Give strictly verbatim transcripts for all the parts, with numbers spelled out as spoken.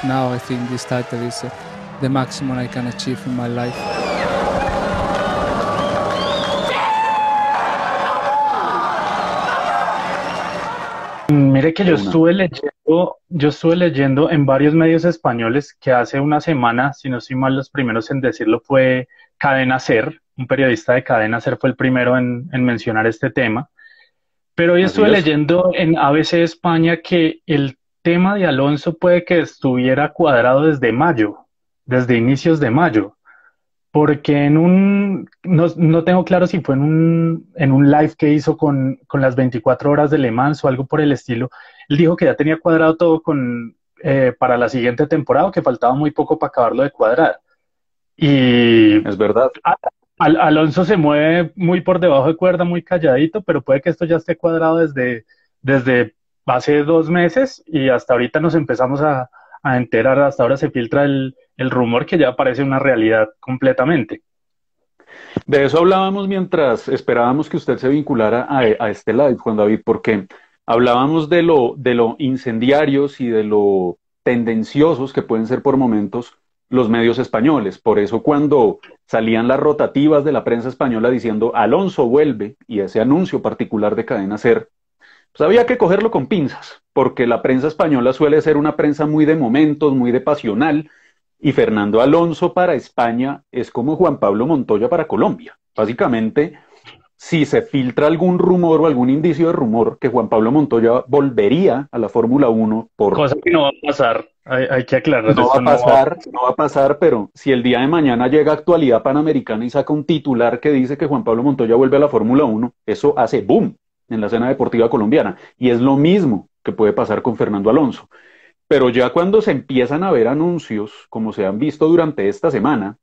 now I think this title is uh, the maximum I can achieve in my life. Mire que De yo una. estuve leyendo, yo estuve leyendo en varios medios españoles que hace una semana, si no estoy mal, los primeros en decirlo fue Cadena Ser, un periodista de Cadena Ser fue el primero en, en mencionar este tema. Pero hoy Así estuve es. leyendo en A B C España que el tema de Alonso puede que estuviera cuadrado desde mayo, desde inicios de mayo. Porque en un, no, no tengo claro si fue en un, en un live que hizo con, con las veinticuatro horas de Le Mans o algo por el estilo, él dijo que ya tenía cuadrado todo con, eh, para la siguiente temporada, que faltaba muy poco para acabarlo de cuadrar. Y Es verdad. a- Al- Alonso se mueve muy por debajo de cuerda, muy calladito, pero puede que esto ya esté cuadrado desde, desde hace dos meses y hasta ahorita nos empezamos a, a enterar, hasta ahora se filtra el, el rumor que ya parece una realidad completamente. De eso hablábamos mientras esperábamos que usted se vinculara a, a este live, Juan David, porque hablábamos de lo, de lo incendiarios y de lo tendenciosos que pueden ser por momentos los medios españoles. Por eso cuando salían las rotativas de la prensa española diciendo Alonso vuelve y ese anuncio particular de Cadena Ser, pues había que cogerlo con pinzas, porque la prensa española suele ser una prensa muy de momentos, muy de pasional, y Fernando Alonso para España es como Juan Pablo Montoya para Colombia. Básicamente, si se filtra algún rumor o algún indicio de rumor que Juan Pablo Montoya volvería a la Fórmula Uno por... Cosa que no va a pasar, hay, hay que aclarar, No va esto a no va a pasar, no va a pasar, pero si el día de mañana llega Actualidad Panamericana y saca un titular que dice que Juan Pablo Montoya vuelve a la Fórmula Uno, eso hace boom en la escena deportiva colombiana. Y es lo mismo que puede pasar con Fernando Alonso. Pero ya cuando se empiezan a ver anuncios, como se han visto durante esta semana,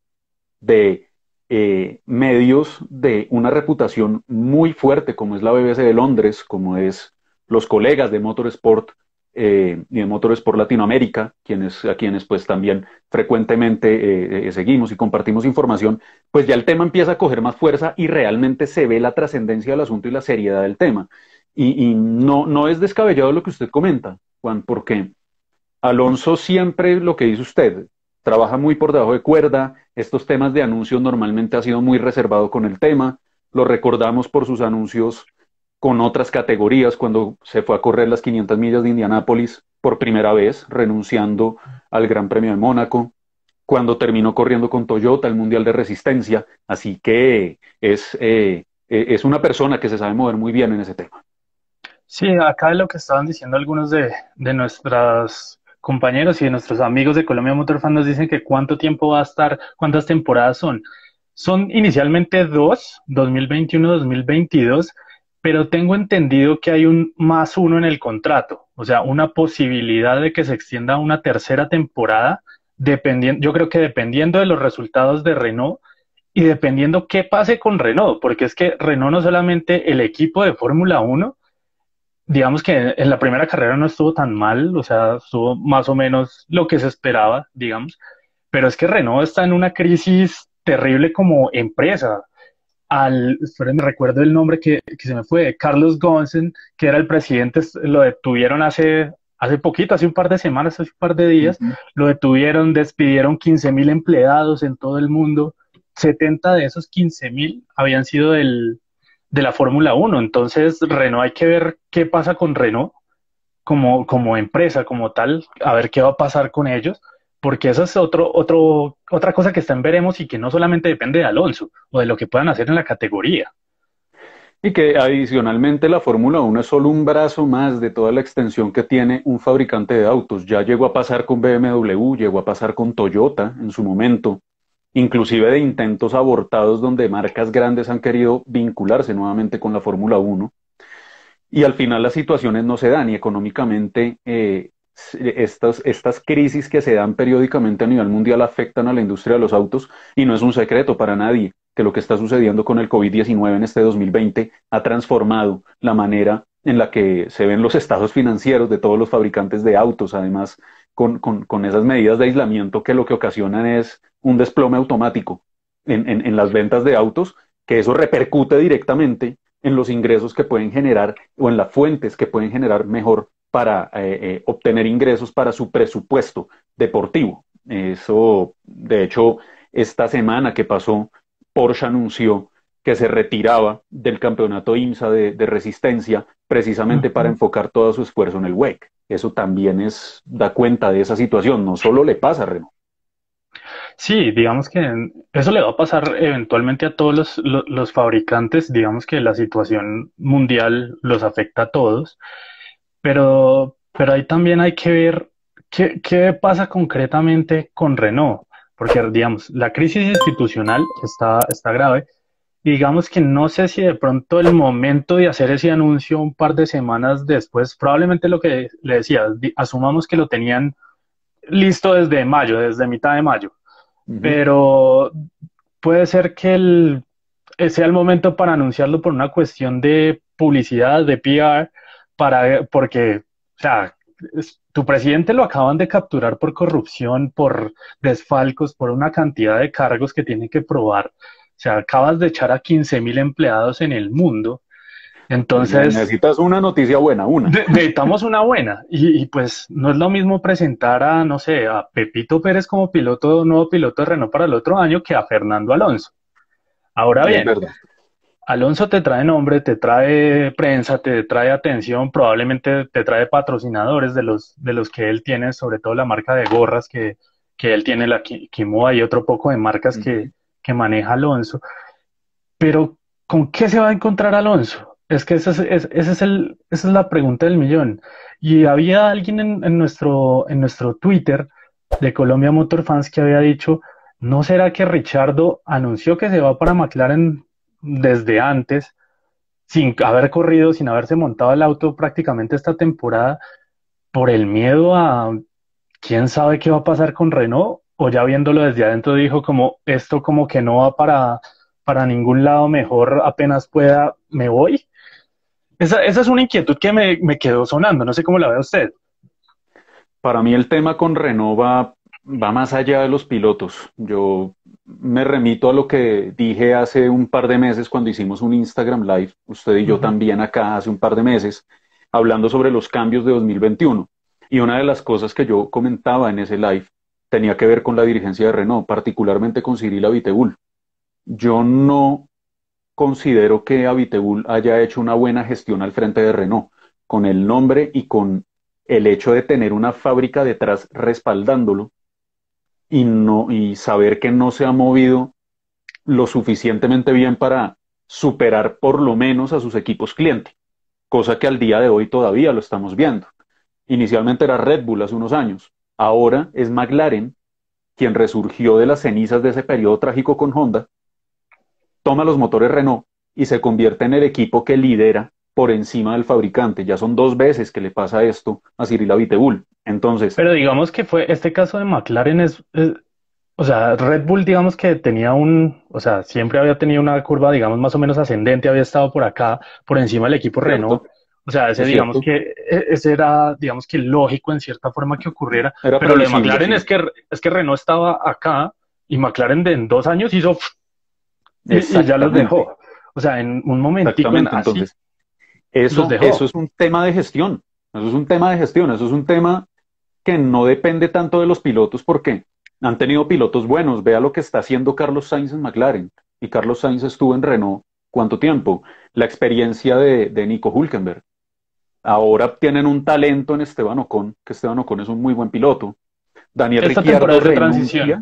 de eh, medios de una reputación muy fuerte, como es la B B C de Londres, como es los colegas de Motorsport eh, y de Motorsport Latinoamérica, quienes, a quienes pues también frecuentemente eh, eh, seguimos y compartimos información, pues ya el tema empieza a coger más fuerza y realmente se ve la trascendencia del asunto y la seriedad del tema. Y, y no, no es descabellado lo que usted comenta, Juan, porque Alonso siempre, lo que dice usted, trabaja muy por debajo de cuerda, estos temas de anuncios normalmente ha sido muy reservado con el tema, lo recordamos por sus anuncios con otras categorías, cuando se fue a correr las quinientas millas de Indianápolis por primera vez, renunciando al Gran Premio de Mónaco, cuando terminó corriendo con Toyota el Mundial de Resistencia, así que es, eh, eh, es una persona que se sabe mover muy bien en ese tema. Sí, acá es lo que estaban diciendo algunos de, de nuestros compañeros y de nuestros amigos de Colombia Motor Fan nos dicen que cuánto tiempo va a estar, cuántas temporadas son. Son inicialmente dos, dos mil veintiuno, dos mil veintidós, pero tengo entendido que hay un más uno en el contrato, o sea, una posibilidad de que se extienda a una tercera temporada, dependiendo, yo creo que dependiendo de los resultados de Renault y dependiendo qué pase con Renault, porque es que Renault no solamente el equipo de Fórmula Uno, digamos que en la primera carrera no estuvo tan mal, o sea, estuvo más o menos lo que se esperaba, digamos, pero es que Renault está en una crisis terrible como empresa. Al, esperen, recuerdo el nombre que, que se me fue, Carlos Ghosn, que era el presidente, lo detuvieron hace, hace poquito, hace un par de semanas, hace un par de Uh días, -huh. lo detuvieron, despidieron quince mil empleados en todo el mundo, setenta de esos quince mil habían sido del, de la Fórmula Uno. Entonces Renault, hay que ver qué pasa con Renault como, como empresa, como tal, a ver qué va a pasar con ellos, porque esa es otro, otro, otra cosa que está en veremos y que no solamente depende de Alonso o de lo que puedan hacer en la categoría. Y que adicionalmente la Fórmula Uno es solo un brazo más de toda la extensión que tiene un fabricante de autos. Ya llegó a pasar con B M W, llegó a pasar con Toyota en su momento, inclusive de intentos abortados donde marcas grandes han querido vincularse nuevamente con la Fórmula Uno. Y al final las situaciones no se dan y económicamente eh, estas, estas crisis que se dan periódicamente a nivel mundial afectan a la industria de los autos y no es un secreto para nadie que lo que está sucediendo con el COVID diecinueve en este dos mil veinte ha transformado la manera en la que se ven los estados financieros de todos los fabricantes de autos, además con, con, con esas medidas de aislamiento que lo que ocasionan es un desplome automático en, en, en las ventas de autos, que eso repercute directamente en los ingresos que pueden generar o en las fuentes que pueden generar mejor para eh, eh, obtener ingresos para su presupuesto deportivo. Eso, de hecho, esta semana que pasó, Porsche anunció que se retiraba del campeonato IMSA de, de resistencia precisamente para Ujú. enfocar todo su esfuerzo en el W E C. Eso también es, da cuenta de esa situación, no solo le pasa a Renault. Sí, digamos que eso le va a pasar eventualmente a todos los, lo- los fabricantes, digamos que la situación mundial los afecta a todos, pero, pero ahí también hay que ver qué, qué pasa concretamente con Renault, porque digamos, la crisis institucional está, está grave. Y digamos que no sé si de pronto el momento de hacer ese anuncio un par de semanas después, probablemente lo que le decía, di- asumamos que lo tenían listo desde mayo, desde mitad de mayo, Ujú. pero puede ser que el, eh, sea el momento para anunciarlo por una cuestión de publicidad, de P R, para, porque, o sea, es- tu presidente lo acaban de capturar por corrupción, por desfalcos, por una cantidad de cargos que tiene que probar. O sea, acabas de echar a quince mil empleados en el mundo. Ne- Entonces, Necesitas una noticia buena, una. de- necesitamos una buena. Y, y pues no es lo mismo presentar a, no sé, a Pepito Pérez como piloto, nuevo piloto de Renault para el otro año que a Fernando Alonso. Ahora Es bien, verdad. Alonso te trae nombre, te trae prensa, te trae atención, probablemente te trae patrocinadores de los, de los que él tiene, sobre todo la marca de gorras que, que él tiene, la Ki- Kimoa y otro poco de marcas que, Ujú. que maneja Alonso. Pero, ¿con qué se va a encontrar Alonso? Es que esa es, es- ese es el, esa es la pregunta del millón. Y había alguien en, en nuestro, en nuestro Twitter de Colombia Motor Fans que había dicho, ¿no será que Richardo anunció que se va para McLaren desde antes, sin haber corrido, sin haberse montado el auto prácticamente esta temporada, por el miedo a quién sabe qué va a pasar con Renault? O ya viéndolo desde adentro dijo como esto como que no va para, para ningún lado, mejor apenas pueda, me voy. Esa, esa es una inquietud que me, me quedó sonando, no sé cómo la ve usted. Para mí el tema con Renault va, va más allá de los pilotos. Yo me remito a lo que dije hace un par de meses cuando hicimos un Instagram Live, usted y yo Ujú. también acá hace un par de meses, hablando sobre los cambios de dos mil veintiuno. Y una de las cosas que yo comentaba en ese live tenía que ver con la dirigencia de Renault, particularmente con Cyril Abiteboul. Yo no considero que Abiteboul haya hecho una buena gestión al frente de Renault, con el nombre y con el hecho de tener una fábrica detrás respaldándolo y, no, y saber que no se ha movido lo suficientemente bien para superar por lo menos a sus equipos clientes, cosa que al día de hoy todavía lo estamos viendo. Inicialmente era Red Bull hace unos años, ahora es McLaren quien resurgió de las cenizas de ese periodo trágico con Honda, toma los motores Renault y se convierte en el equipo que lidera por encima del fabricante. Ya son dos veces que le pasa esto a Cyril Abiteboul. Entonces, Pero digamos que fue este caso de McLaren es, es- o sea, Red Bull digamos que tenía un, o sea, siempre había tenido una curva digamos más o menos ascendente, había estado por acá, por encima del equipo Renault. cierto, O sea, ese es digamos cierto, que e- ese era digamos que lógico en cierta forma que ocurriera, era pero lo de previsible, McLaren sí, es que es que Renault estaba acá y McLaren de en dos años hizo y, y ya los exactamente, dejó. O sea, en un momentico en exactamente. así Entonces, los eso, eso dejó. es un tema de gestión, eso es un tema de gestión, eso es un tema que no depende tanto de los pilotos porque han tenido pilotos buenos. Vea lo que está haciendo Carlos Sainz en McLaren. Y Carlos Sainz estuvo en Renault, ¿cuánto tiempo? La experiencia de, de Nico Hülkenberg. Ahora tienen un talento en Esteban Ocon, que Esteban Ocon es un muy buen piloto. Daniel Esta temporada Ricciardo es de transición. renuncia,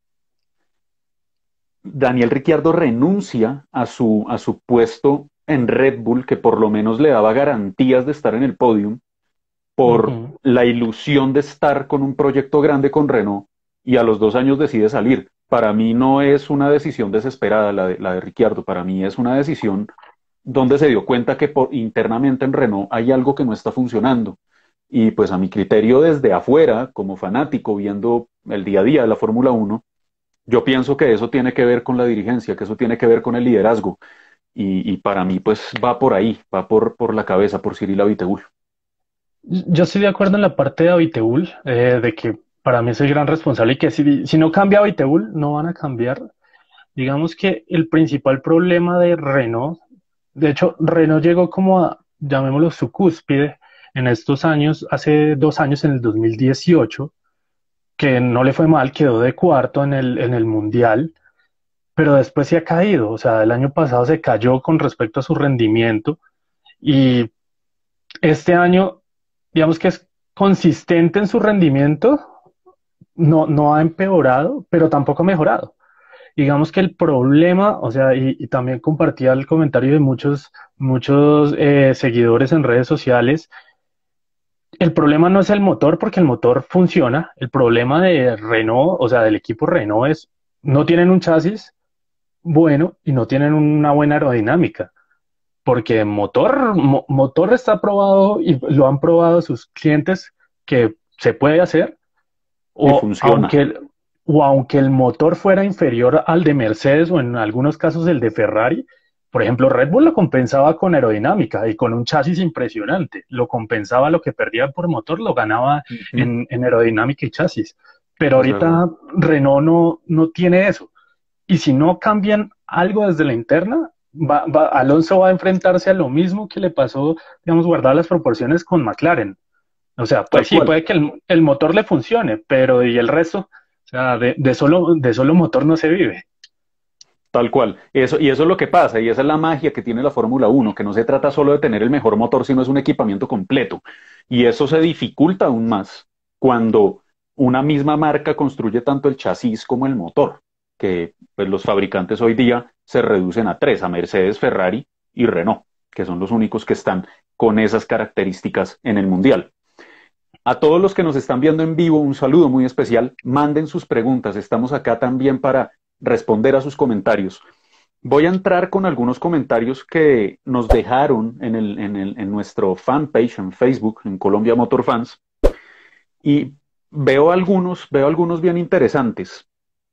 Daniel Ricciardo renuncia a su, a su puesto en Red Bull, que por lo menos le daba garantías de estar en el podium, por Ujú. la ilusión de estar con un proyecto grande con Renault y a los dos años decide salir. Para mí no es una decisión desesperada la de, la de Ricciardo, para mí es una decisión donde se dio cuenta que por, internamente en Renault hay algo que no está funcionando. Y pues a mi criterio desde afuera, como fanático, viendo el día a día de la Fórmula Uno, yo pienso que eso tiene que ver con la dirigencia, que eso tiene que ver con el liderazgo. Y, y para mí pues va por ahí, va por, por la cabeza, por Cyril Abiteboul. Yo estoy de acuerdo en la parte de Abiteboul, eh, de que para mí es el gran responsable y que si, si no cambia Abiteboul, no van a cambiar. Digamos que el principal problema de Renault, de hecho, Renault llegó como a, llamémoslo, su cúspide en estos años, hace dos años, en el dos mil dieciocho, que no le fue mal, quedó de cuarto en el, en el Mundial, pero después se ha caído. O sea, el año pasado se cayó con respecto a su rendimiento y este año, digamos que es consistente en su rendimiento, no, no ha empeorado, pero tampoco ha mejorado. Digamos que el problema, o sea, y, y también compartía el comentario de muchos, muchos eh, seguidores en redes sociales, el problema no es el motor porque el motor funciona, el problema de Renault, o sea, del equipo Renault es, no tienen un chasis bueno y no tienen una buena aerodinámica, porque motor, mo- motor está probado y lo han probado sus clientes que se puede hacer, Y o funciona. aunque, el- o aunque el motor fuera inferior al de Mercedes o en algunos casos el de Ferrari, por ejemplo, Red Bull lo compensaba con aerodinámica y con un chasis impresionante, lo compensaba lo que perdía por motor, lo ganaba Ujú. en, en aerodinámica y chasis. Pero Es verdad. ahorita Renault no, no tiene eso. Y si no cambian algo desde la interna, va, va- Alonso va a enfrentarse a lo mismo que le pasó, digamos, guardar las proporciones con McLaren. O sea, pues Tal sí, cual. puede que el, el motor le funcione, pero ¿y el resto? O sea, de, de solo, de solo motor no se vive. Tal cual. Eso, y eso es lo que pasa, y esa es la magia que tiene la Fórmula Uno, que no se trata solo de tener el mejor motor, sino es un equipamiento completo. Y eso se dificulta aún más cuando una misma marca construye tanto el chasis como el motor, que pues, los fabricantes hoy día se reducen a tres, a Mercedes, Ferrari y Renault, que son los únicos que están con esas características en el Mundial. A todos los que nos están viendo en vivo, un saludo muy especial. Manden sus preguntas. Estamos acá también para responder a sus comentarios. Voy a entrar con algunos comentarios que nos dejaron en, el, en, el, en nuestro fanpage en Facebook, en Colombia Motor Fans, y veo algunos, veo algunos bien interesantes.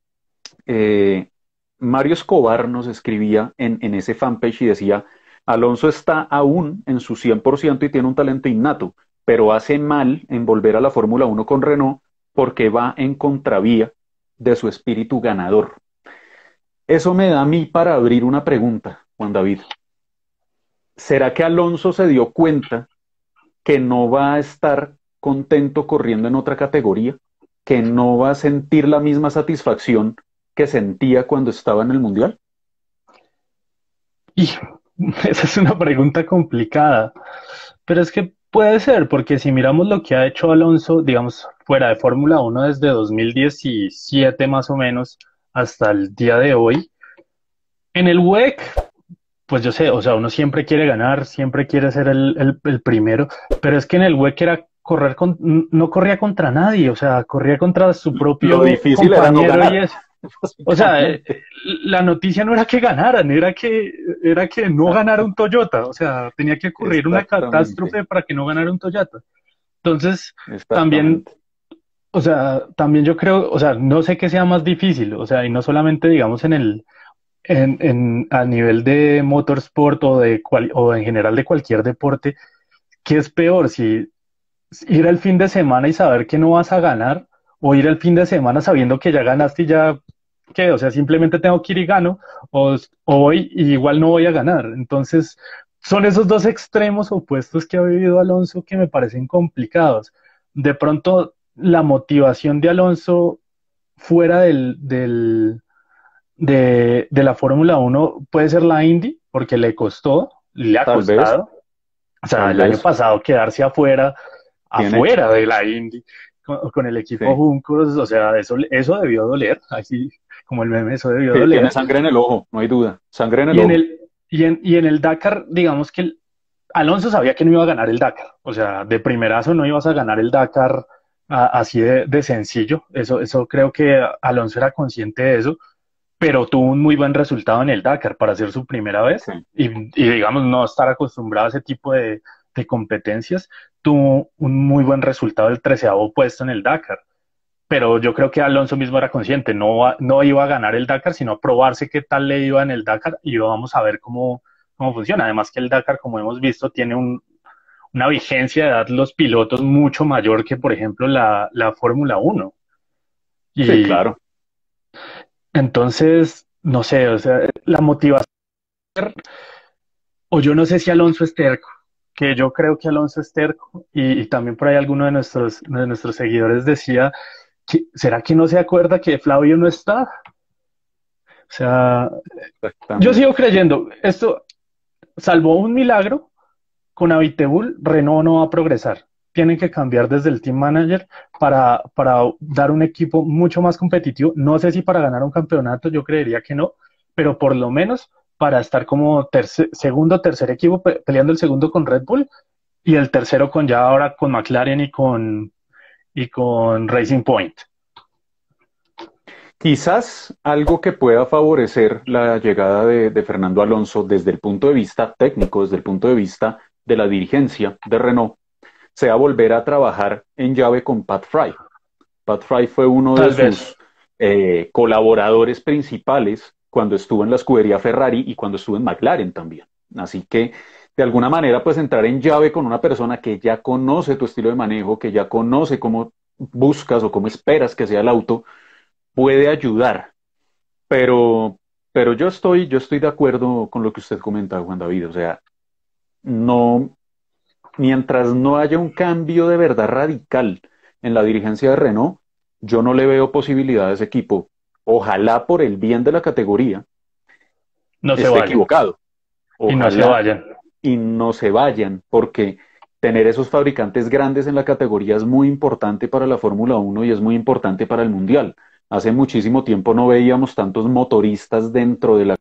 Eh, Mario Escobar nos escribía en, en ese fanpage y decía, Alonso está aún en su cien por ciento y tiene un talento innato, pero hace mal en volver a la Fórmula Uno con Renault porque va en contravía de su espíritu ganador. Eso me da a mí para abrir una pregunta, Juan David. ¿Será que Alonso se dio cuenta que no va a estar contento corriendo en otra categoría? ¿Que no va a sentir la misma satisfacción que sentía cuando estaba en el Mundial? Y esa es una pregunta complicada, pero es que puede ser, porque si miramos lo que ha hecho Alonso, digamos, fuera de Fórmula Uno desde dos mil diecisiete más o menos hasta el día de hoy, en el W E C, pues yo sé, o sea, uno siempre quiere ganar, siempre quiere ser el, el- el primero, pero es que en el W E C era correr con, no corría contra nadie, o sea, corría contra su Lo propio difícil era no compañero y ganar, es, o sea, eh, básicamente. la noticia no era que ganaran, era que, era que no ganara un Toyota, o sea, tenía que ocurrir una Exactamente, catástrofe para que no ganara un Toyota. Entonces, también, exactamente. o sea, también yo creo, o sea, no sé qué sea más difícil, o sea, y no solamente, digamos, en el, en, en, a nivel de motorsport o, de cual, o en general de cualquier deporte, ¿qué es peor? Si ir el fin de semana y saber que no vas a ganar, o ir el fin de semana sabiendo que ya ganaste y ya, ¿qué? O sea, simplemente tengo que ir y gano, o, o voy y igual no voy a ganar. Entonces, son esos dos extremos opuestos que ha vivido Alonso que me parecen complicados. De pronto, la motivación de Alonso fuera del, del, de, de la Fórmula Uno puede ser la Indy, porque le costó, le ha Tal vez, costado. O sea, tal el año vez. pasado quedarse afuera, Bien hecho. afuera de la Indy, con, con el equipo Sí. Juncos, o sea, eso, eso debió doler, así como el meme, eso debió Sí, tiene doler. sangre en el ojo, no hay duda. Sangre en el Y en ojo. el, y en, y en el Dakar, digamos que el- Alonso sabía que no iba a ganar el Dakar, o sea, de primerazo no ibas a ganar el Dakar a- así de, de sencillo, eso, eso creo que Alonso era consciente de eso, pero tuvo un muy buen resultado en el Dakar para ser su primera vez Sí. y, y digamos, no estar acostumbrado a ese tipo de, de competencias, tuvo un muy buen resultado el treceavo puesto en el Dakar. Pero yo creo que Alonso mismo era consciente, no, va- no iba a ganar el Dakar, sino a probarse qué tal le iba en el Dakar y vamos a ver cómo, cómo funciona. Además que el Dakar, como hemos visto, tiene un, una vigencia de edad los pilotos mucho mayor que, por ejemplo, la, la Fórmula Uno. Sí, Y claro. entonces, no sé, o sea, la motivación, o yo no sé si Alonso es terco, que yo creo que Alonso es terco y, y también por ahí alguno de nuestros, de nuestros seguidores decía, que, ¿será que no se acuerda que Flavio no está? O sea, yo sigo Exactamente. creyendo, esto, salvo un milagro, con Abiteboul, Renault no va a progresar. Tienen que cambiar desde el team manager para, para dar un equipo mucho más competitivo. No sé si para ganar un campeonato, yo creería que no, pero por lo menos para estar como tercer, segundo, tercer equipo pe peleando el segundo con Red Bull y el tercero con ya ahora con McLaren y con, y con Racing Point. Quizás algo que pueda favorecer la llegada de, de Fernando Alonso desde el punto de vista técnico, desde el punto de vista de la dirigencia de Renault, sea volver a trabajar en llave con Pat Fry. Pat Fry fue uno de Tal vez. sus eh, colaboradores principales cuando estuvo en la escudería Ferrari y cuando estuvo en McLaren también. Así que, de alguna manera, pues entrar en llave con una persona que ya conoce tu estilo de manejo, que ya conoce cómo buscas o cómo esperas que sea el auto, puede ayudar. Pero, pero yo estoy, yo estoy de acuerdo con lo que usted comenta, Juan David. O sea, no, mientras no haya un cambio de verdad radical en la dirigencia de Renault, yo no le veo posibilidad a ese equipo. Ojalá por el bien de la categoría No se esté vayan. equivocado. Y no se Ojalá vayan. y no se vayan, porque tener esos fabricantes grandes en la categoría es muy importante para la Fórmula Uno y es muy importante para el Mundial. Hace muchísimo tiempo no veíamos tantos motoristas dentro de la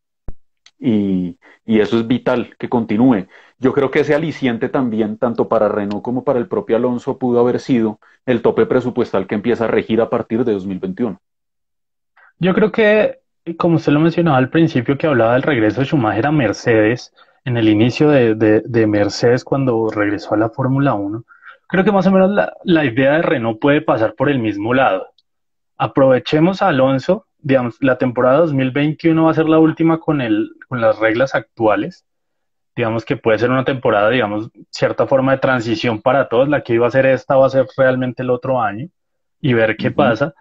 y, y eso es vital que continúe. Yo creo que ese aliciente también, tanto para Renault como para el propio Alonso, pudo haber sido el tope presupuestal que empieza a regir a partir de dos mil veintiuno. Yo creo que, como usted lo mencionaba al principio, que hablaba del regreso de Schumacher a Mercedes, en el inicio de, de- de Mercedes cuando regresó a la Fórmula Uno, creo que más o menos la, la idea de Renault puede pasar por el mismo lado. Aprovechemos a Alonso, digamos, la temporada dos mil veintiuno va a ser la última con el, con las reglas actuales. Digamos que puede ser una temporada, digamos, cierta forma de transición para todos. La que iba a ser esta va a ser realmente el otro año y ver qué Ujú. pasa.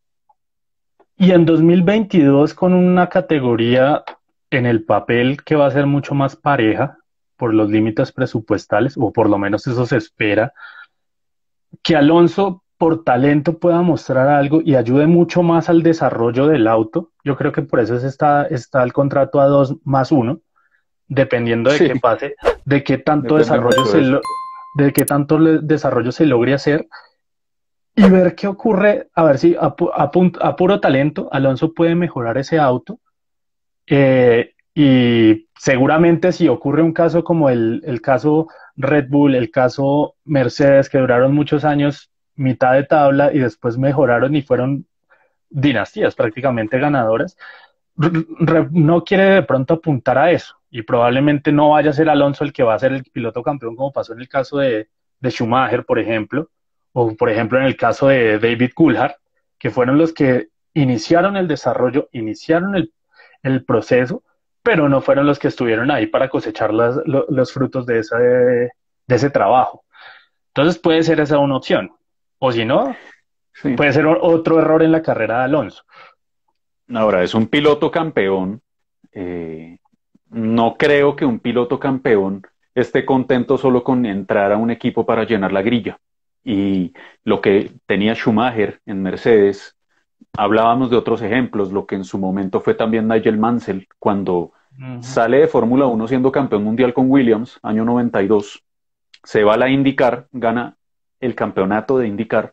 Y en dos mil veintidós con una categoría en el papel que va a ser mucho más pareja por los límites presupuestales, o por lo menos eso se espera, que Alonso por talento pueda mostrar algo y ayude mucho más al desarrollo del auto. Yo creo que por eso es está, está el contrato a dos más uno, dependiendo de Sí, qué pase, de qué tanto depende desarrollo mucho se, de eso. lo- de qué tanto le- desarrollo se logre hacer y ver qué ocurre, a ver si a, pu- a pun- a puro talento Alonso puede mejorar ese auto. Eh, y seguramente si ocurre un caso como el, el caso Red Bull, el caso Mercedes, que duraron muchos años, mitad de tabla y después mejoraron y fueron dinastías prácticamente ganadoras, r- r- no quiere de pronto apuntar a eso. Y probablemente no vaya a ser Alonso el que va a ser el piloto campeón, como pasó en el caso de, de Schumacher, por ejemplo, o por ejemplo en el caso de David Coulthard, que fueron los que iniciaron el desarrollo, iniciaron el, el proceso, pero no fueron los que estuvieron ahí para cosechar las, lo- los frutos de ese, de ese trabajo. Entonces puede ser esa una opción. O si no, Sí. puede ser o- otro error en la carrera de Alonso. Ahora, es un piloto campeón. eh, no creo que un piloto campeón esté contento solo con entrar a un equipo para llenar la grilla. Y lo que tenía Schumacher en Mercedes, hablábamos de otros ejemplos, lo que en su momento fue también Nigel Mansell, cuando Ujú. sale de Fórmula Uno siendo campeón mundial con Williams, año noventa y dos, se va a la IndyCar, gana el campeonato de IndyCar,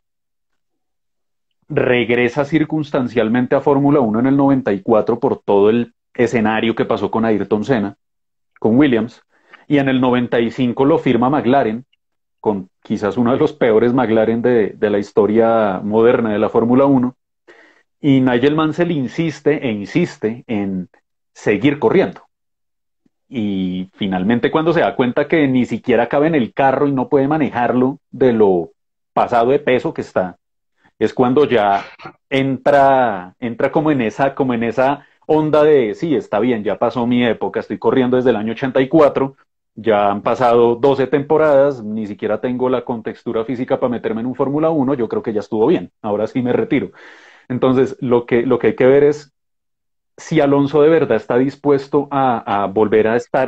regresa circunstancialmente a Fórmula Uno en el noventa y cuatro por todo el escenario que pasó con Ayrton Senna, con Williams, y en el noventa y cinco lo firma McLaren, con quizás uno de los peores McLaren de, de la historia moderna de la Fórmula Uno, y Nigel Mansell insiste e insiste en seguir corriendo. Y finalmente cuando se da cuenta que ni siquiera cabe en el carro y no puede manejarlo de lo pasado de peso que está, es cuando ya entra, entra como en esa, como en esa onda de, sí, está bien, ya pasó mi época, estoy corriendo desde el año ochenta y cuatro, ya han pasado doce temporadas, ni siquiera tengo la contextura física para meterme en un Fórmula Uno, yo creo que ya estuvo bien, ahora sí me retiro. Entonces, lo que, lo que hay que ver es si Alonso de verdad está dispuesto a, a volver a estar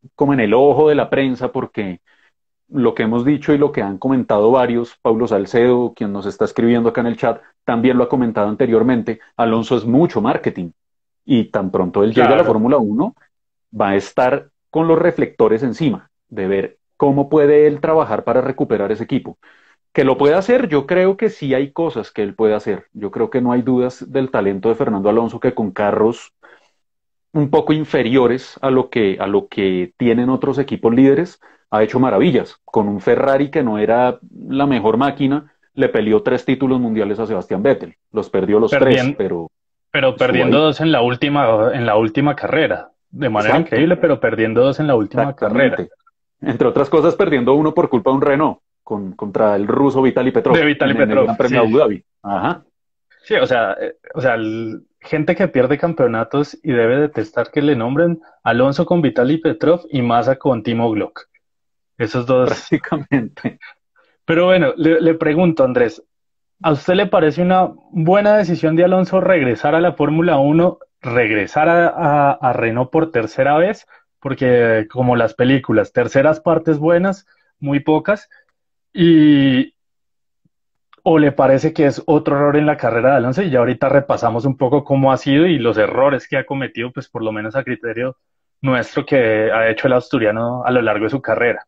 como en el ojo de la prensa porque lo que hemos dicho y lo que han comentado varios, Paulo Salcedo, quien nos está escribiendo acá en el chat, también lo ha comentado anteriormente, Alonso es mucho marketing y tan pronto él llegue a la Claro. Fórmula uno va a estar con los reflectores encima de ver cómo puede él trabajar para recuperar ese equipo. Que lo puede hacer, yo creo que sí hay cosas que él puede hacer. Yo creo que no hay dudas del talento de Fernando Alonso que con carros un poco inferiores a lo que, a lo que tienen otros equipos líderes, ha hecho maravillas. Con un Ferrari que no era la mejor máquina, le peleó tres títulos mundiales a Sebastián Vettel. Los perdió los tres, Perdien- pero pero estuvo perdiendo ahí. dos en la última, en la última carrera. De manera Exacto, increíble, pero perdiendo dos en la última carrera. exactamente. Entre otras cosas, perdiendo uno por culpa de un Renault con, contra el ruso Vitaly Petrov De Vitaly en, en el Petrov, Gran Premio sí. de Abu Dhabi. Ajá. Sí, o sea, eh, o sea, el- gente que pierde campeonatos y debe detestar que le nombren Alonso con Vitaly Petrov y Massa con Timo Glock. Esos dos. Prácticamente. Pero bueno, le, le pregunto, Andrés, ¿a usted le parece una buena decisión de Alonso regresar a la Fórmula Uno, regresar a, a, a Renault por tercera vez? Porque como las películas, terceras partes buenas, muy pocas, y ¿o le parece que es otro error en la carrera de Alonso? Y ya ahorita repasamos un poco cómo ha sido y los errores que ha cometido, pues por lo menos a criterio nuestro que ha hecho el asturiano a lo largo de su carrera.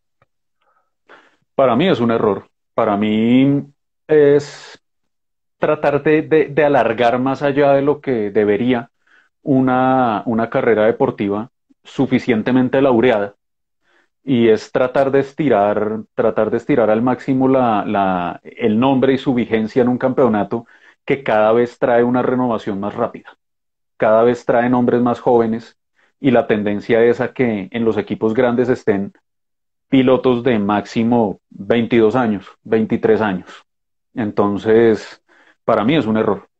Para mí es un error. Para mí es tratar de, de- de alargar más allá de lo que debería una, una carrera deportiva suficientemente laureada y es tratar de estirar, tratar de estirar al máximo la, la- el nombre y su vigencia en un campeonato que cada vez trae una renovación más rápida, cada vez trae nombres más jóvenes y la tendencia es a que en los equipos grandes estén pilotos de máximo veintidós años, veintitrés años. Entonces, para mí es un error.